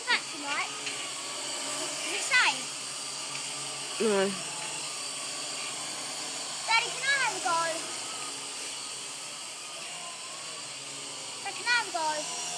your battery light? Does it say? No. Daddy, can I have a go? Can I have a go?